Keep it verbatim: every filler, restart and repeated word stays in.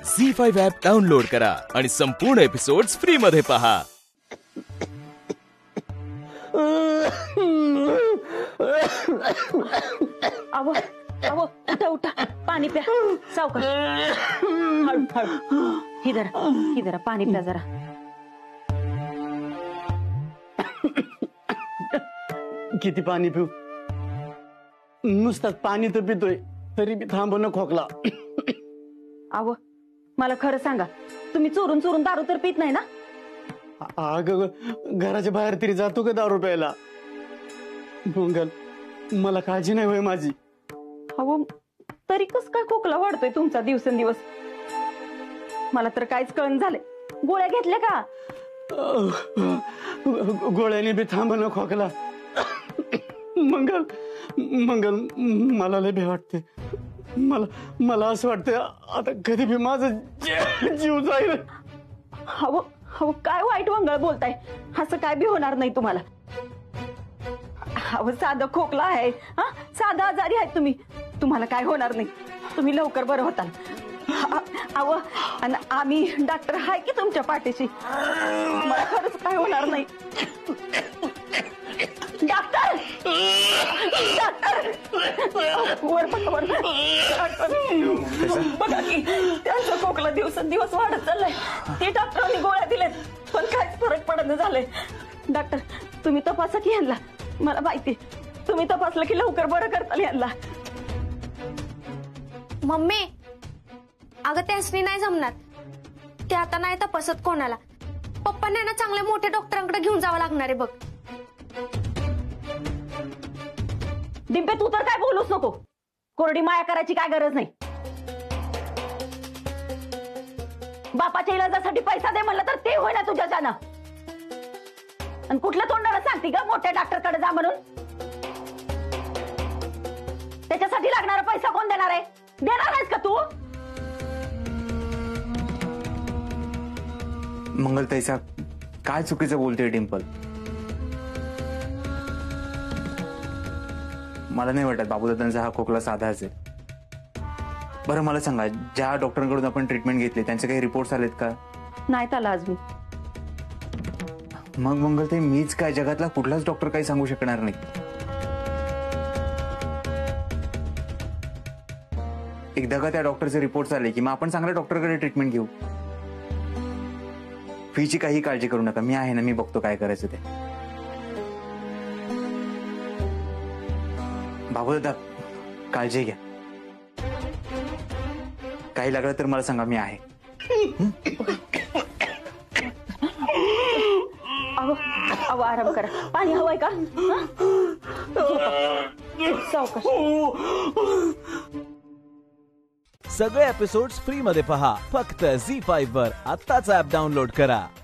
Zee five app download करा आणि संपूर्ण एपिसोड्स फ्री मध्ये पहा। आवो आवो उठा उठा पाणी प्या सावकाश हळू हळू ही जरा ही जरा पाणी प्या जरा। किती पाणी पिऊ? नुसतं पाणी तर पितोय तरी बी थांबवणं खोकला। आवो मला खरं सांगा तुम्ही चोरून चोरून दारू तर पित नाही ना? अगं घराच्या बाहेर तरी जातो का दारू प्यायला? मंगल मला काळजी नाही होय माझी। अहो तरी कस काय खोकला वाढतोय तुमचा दिवसेंदिवस? मला तर काहीच कळण झालंय। गोळ्या घेतल्या का? गोळ्याने बी थांबणं खोकला। मंगल मंगल मला लय भीती वाटते। मला मला असं वाटतं आता कधी बी माझा जीव जाईल। अहो अहो काय वाईट वंगळ बोलताय? असं काय बी होणार नाही तुम्हाला। अहो साधा खोकला आहे, हा साधा आजारी आहे तुम्ही, तुम्हाला काय होणार नाही, तुम्ही लवकर बरं होताल। अहो आणि आम्ही डॉक्टर आहे की तुमच्या पाठीशी, मला खरंच काय होणार नाही। डॉक्टर डॉक्टर वर बघा वर बघा की त्यांचा खोकला दिवसेंदिवस वाढत चाललाय। ते डॉक्टरांनी गोळ्या दिल्यात पण काहीच फरक पडत झालाय। डॉक्टर तुम्ही तपासा की यांना, मला माहिती तुम्ही तपासलं की लवकर बरं करताल यांना। मम्मी अगं त्यासनी नाही जमणार, ते आता नाही तपासत कोणाला। पप्पांना ना चांगल्या मोठ्या डॉक्टरांकडे घेऊन जावं लागणार आहे बघ। डिंपे तू तर काय बोलूच नको, कोरडी माया करायची काय गरज नाही। बापाच्या इलाजासाठी पैसा दे म्हणलं तर ते होईना तुझ्या जाणं, आणि कुठल्या तोंडाला सांगते का मोठ्या डॉक्टरकडे जा म्हणून? त्याच्यासाठी लागणारा पैसा कोण देणार आहे? देणार आहेस का तू? मंगल तैसा काय चुकीचं बोलते डिंपल? मला नाही वाटत बाबूदादांचा हा खोकला साधाच आहे। बरं मला सांगा, ज्या डॉक्टरांकडून आपण ट्रीटमेंट घेतली त्यांचे काही रिपोर्ट्स आलेत का? नाहीत आला अजून। मग मंगल ते मीच काय जगातला कुठलाच डॉक्टर काही सांगू शकणार नाही। एकदा का त्या डॉक्टरचे रिपोर्ट्स आले की मग आपण चांगल्या डॉक्टरकडे ट्रीटमेंट घेऊ। फीची काही काळजी करू नका, मी आहे ना, मी बघतो काय करायचं ते। बाबूदादा काळजी घ्या, काही लागलं तर मला सांगा, मी आहे। अहो अहो आराम करा, पाणी हवंय का? सावकाश। सगळे एपिसोड्स फ्री मध्ये पहा फक्त झी फाइव्ह वर। आत्ताच ॲप डाउनलोड करा।